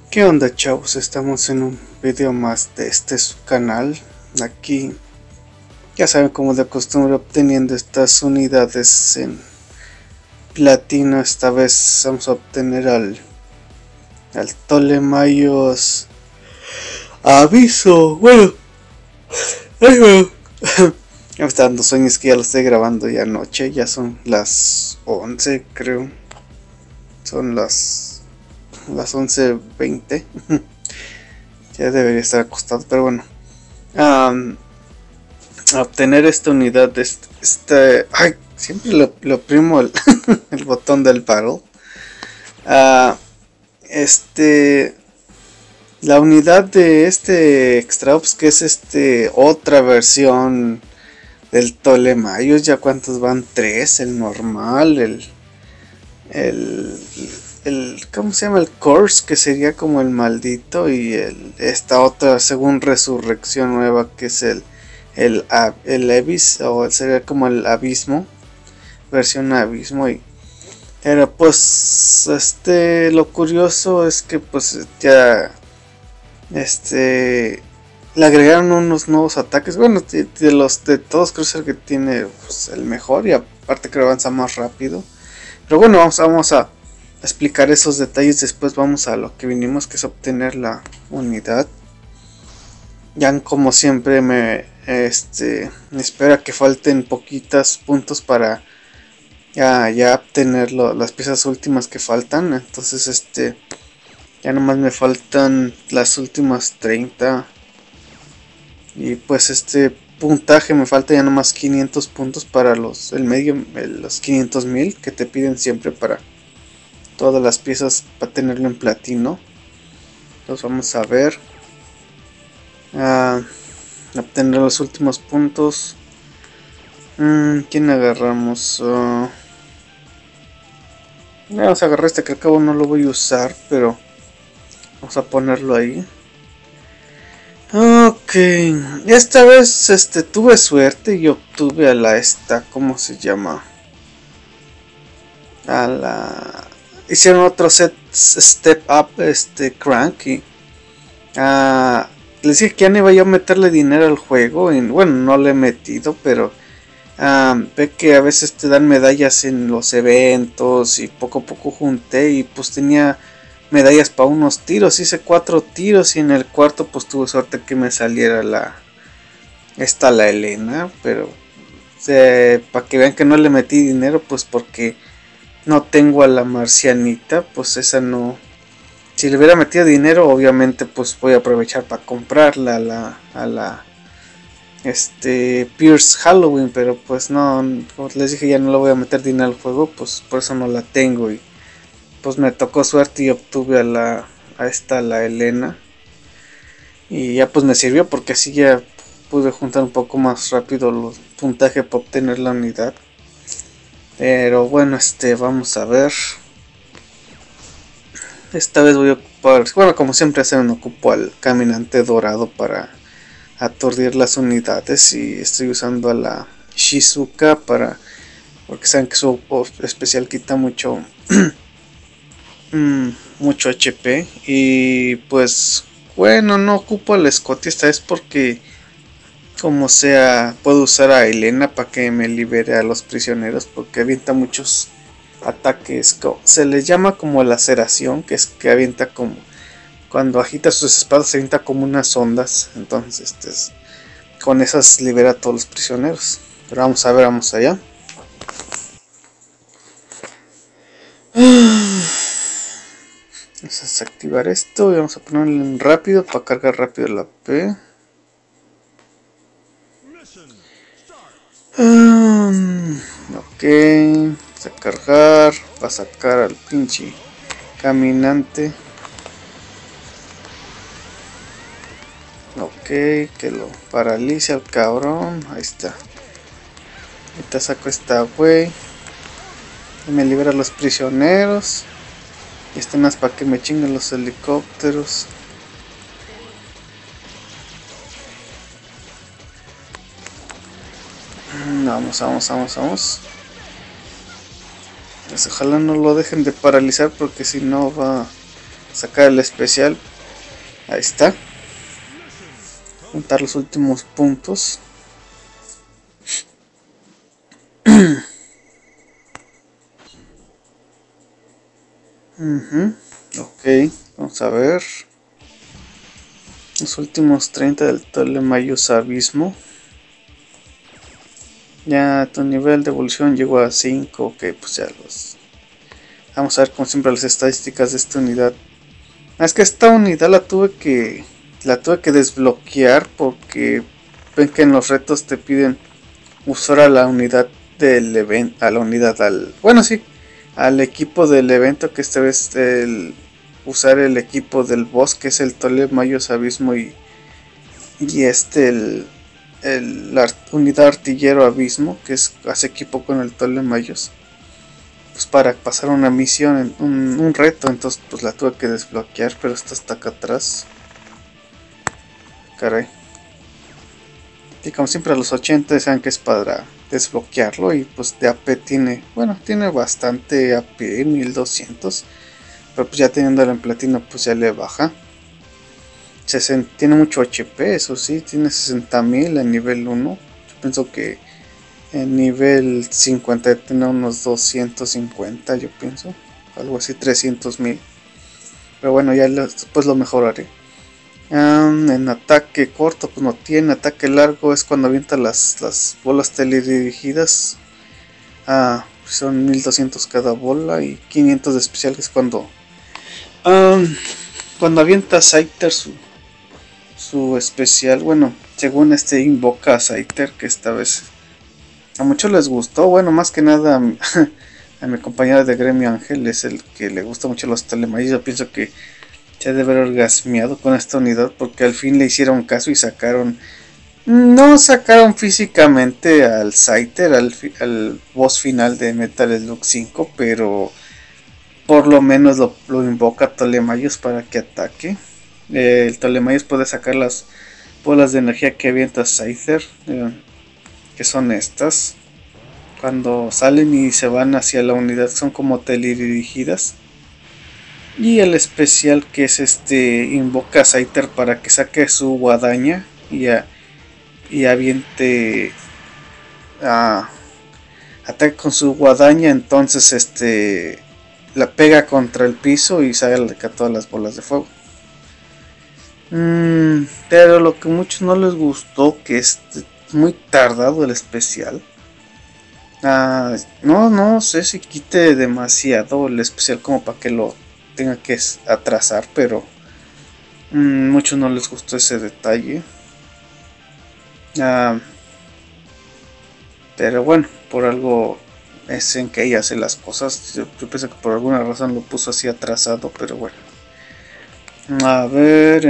¿Qué onda, chavos? Estamos en un video más de su canal. Aquí, ya saben, como de costumbre, obteniendo estas unidades en platino. Esta vez vamos a obtener al Ptolemaios Aviso. Bueno, ya me está dando sueños que ya lo estoy grabando ya anoche. Ya son las 11, creo. Son las 11:20. Ya debería estar acostado, pero bueno. A obtener esta unidad, ay, siempre lo oprimo el, el botón del battle. Uh, la unidad de Extra Ops, que es otra versión del Ptolemaios. Ya cuántos van, 3, el normal, el ¿cómo se llama? El Curse, que sería como el maldito, y esta otra según resurrección nueva, que es el Abyss, o sería como el abismo, versión abismo. Y pero pues lo curioso es que pues ya le agregaron unos nuevos ataques. Bueno, de todos creo que tiene pues, el mejor, y aparte creo que avanza más rápido. Pero bueno, vamos a explicar esos detalles. Después vamos a lo que vinimos, que es obtener la unidad. Ya como siempre me espera que falten poquitos puntos para ya obtener las piezas últimas que faltan. Entonces ya nomás me faltan las últimas 30, y pues puntaje me falta ya nomás 500 puntos para los 500,000 que te piden siempre para todas las piezas, para tenerlo en platino. Entonces vamos a ver, obtener los últimos puntos. ¿Quién agarramos? Vamos a agarrar que al cabo no lo voy a usar, pero vamos a ponerlo ahí. Ok, esta vez tuve suerte y obtuve a la ¿cómo se llama? Hicieron otro step up, Crank, y les dije que ya no iba yo a meterle dinero al juego, y bueno, no le he metido, pero ve que a veces te dan medallas en los eventos, y poco a poco junté, y pues tenía medallas para unos tiros. Hice 4 tiros, y en el cuarto pues tuve suerte que me saliera la Elena, pero para que vean que no le metí dinero, pues porque no tengo a la marcianita, pues esa no. Si le hubiera metido dinero, obviamente pues voy a aprovechar para comprarla a la Pierce Halloween, pero pues no, como les dije, ya no le voy a meter dinero al juego, pues por eso no la tengo. Y pues me tocó suerte y obtuve a la Elena, y ya pues me sirvió, porque así ya pude juntar un poco más rápido los puntajes para obtener la unidad. Pero bueno, vamos a ver. Esta vez voy a ocupar, bueno, como siempre hacen, ocupo al caminante dorado para aturdir las unidades, y estoy usando a la Shizuka porque saben que su especial quita mucho mucho HP. Y pues bueno, no ocupo al Scotty esta vez, porque como sea puedo usar a Elena para que me libere a los prisioneros, porque avienta muchos ataques, se les llama como laceración, que es que avienta como cuando agita sus espadas, se avienta como unas ondas. Entonces con esas libera a todos los prisioneros. Pero vamos a ver, vamos allá. Vamos a desactivar esto y vamos a ponerlo en rápido para cargar rápido la P. Ok, vamos a cargar, va a sacar al pinche caminante. Ok, que lo paralice al cabrón. Ahí está. Ahorita saco esta güey y me libera a los prisioneros. Y más para que me chinguen los helicópteros. Vamos. Pues ojalá no lo dejen de paralizar, porque si no sacar el especial. Ahí está. Juntar los últimos puntos. Ok, vamos a ver. Los últimos 30 del Ptolemaios Abismo. Ya tu nivel de evolución llegó a 5. Ok, pues ya los... Vamos a ver como siempre las estadísticas de esta unidad. Es que esta unidad la tuve que desbloquear porque ven que en los retos te piden usar a la unidad del evento, al equipo del evento, que esta vez usar el equipo del boss, que es el Ptolemaios Abismo, y la unidad artillero Abismo, que hace equipo con el Ptolemaios, pues para pasar una misión, un reto. Entonces pues la tuve que desbloquear, pero esto está acá atrás. Caray. Y como siempre a los 80 saben que es para desbloquearlo, y pues de AP tiene bastante AP, 1200, pero pues ya teniéndolo en platino pues ya le baja. Tiene mucho HP, eso sí, tiene 60.000 en nivel 1. Yo pienso que en nivel 50 tiene unos 250, yo pienso, algo así, 300.000. Pero bueno, ya después lo mejoraré. En ataque corto pues no tiene. Ataque largo es cuando avienta las bolas teledirigidas. Son 1200 cada bola, y 500 de especial, que es cuando avienta Scyther su especial. Bueno, según invoca a Scyther, que esta vez a muchos les gustó. Bueno, más que nada a mi compañera de gremio Ángel es el que le gusta mucho los Ptolemaios. Yo pienso que se debe haber orgasmeado con esta unidad, porque al fin le hicieron caso y no sacaron físicamente al Scyther, al boss final de Metal Slug 5, pero por lo menos lo invoca Ptolemaios para que ataque. El Ptolemaios puede sacar las bolas de energía que avienta Scyther, que son estas. Cuando salen y se van hacia la unidad son como teledirigidas. Y el especial, que es invoca a Scyther para que saque su guadaña y aviente, ataque con su guadaña. Entonces la pega contra el piso y saca todas las bolas de fuego. Pero lo que a muchos no les gustó, que es muy tardado el especial. No sé si quite demasiado el especial como para que lo tenga que atrasar, pero muchos no les gustó ese detalle. Pero bueno, por algo es en que ella hace las cosas. Yo pensé que por alguna razón lo puso así atrasado, pero bueno. A ver,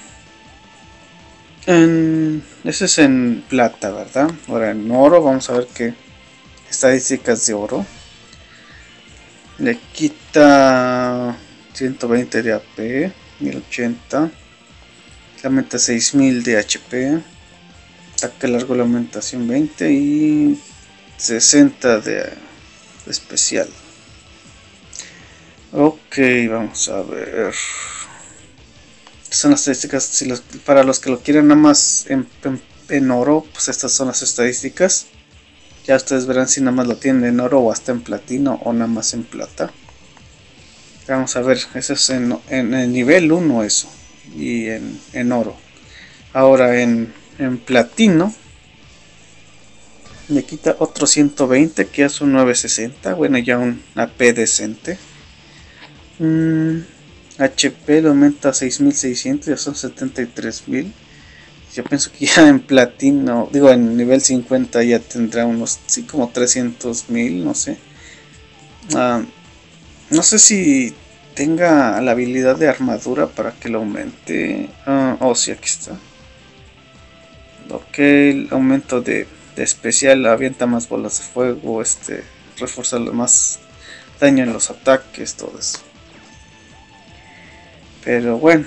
ese es en plata, ¿verdad? Ahora en oro, vamos a ver qué estadísticas de oro. Le quita 120 de AP, 1080. Le aumenta 6000 de HP. Ataque largo le aumenta 120 y 60 de especial. Ok, vamos a ver. Estas son las estadísticas. Para los que lo quieren nada más en oro, pues estas son las estadísticas. Ya ustedes verán si nada más lo tienen en oro o hasta en platino o nada más en plata. Vamos a ver, eso es en el nivel 1 eso. Y en oro. Ahora en platino le quita otro 120, que es un 960. Bueno, ya un AP decente. HP le aumenta a 6600, ya son 73000. Yo pienso que ya en platino, digo en nivel 50 ya tendrá unos, sí, como 300.000, no sé. No sé si tenga la habilidad de armadura para que lo aumente. Sí, aquí está. Ok, el aumento de especial, avienta más bolas de fuego, refuerza más daño en los ataques, todo eso. Pero bueno,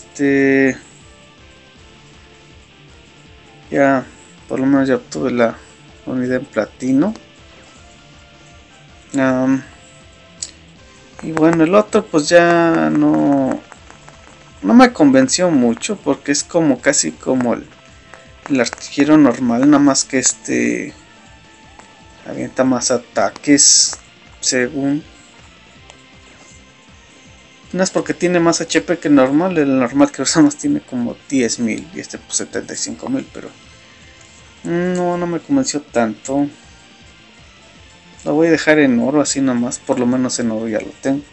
ya por lo menos ya obtuve la unidad en platino. Y bueno, el otro pues ya no no me convenció mucho porque es como casi como el artillero normal, nada más que avienta más ataques según. No es porque tiene más HP que el normal que usamos tiene como 10.000 y este pues 75.000, pero no me convenció tanto. Lo voy a dejar en oro así nomás, por lo menos en oro ya lo tengo.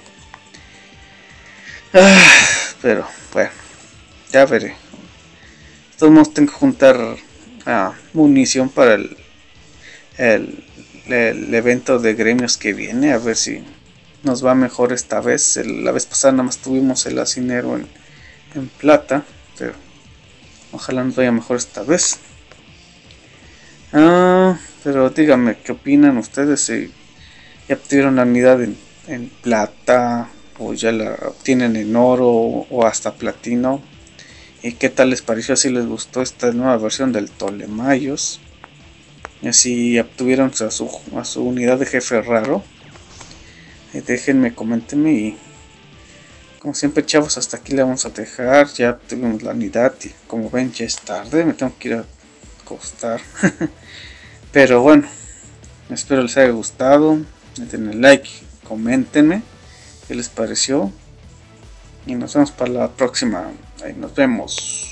Pero bueno, ya veré. De todos modos tengo que juntar munición para el evento de gremios que viene, a ver si nos va mejor esta vez. La vez pasada nada más tuvimos el acinero en plata, pero ojalá nos vaya mejor esta vez. Pero díganme, ¿qué opinan ustedes? Si ya obtuvieron la unidad en plata o ya la obtienen en oro o hasta platino. ¿Y qué tal les pareció? Si les gustó esta nueva versión del Ptolemaios. Y así obtuvieron a su unidad de jefe raro. Déjenme, coméntenme y como siempre chavos, hasta aquí le vamos a dejar. Ya tuvimos la unidad y como ven ya es tarde, me tengo que ir a acostar. Pero bueno, espero les haya gustado. Denle like, coméntenme qué les pareció y nos vemos para la próxima. Ahí nos vemos.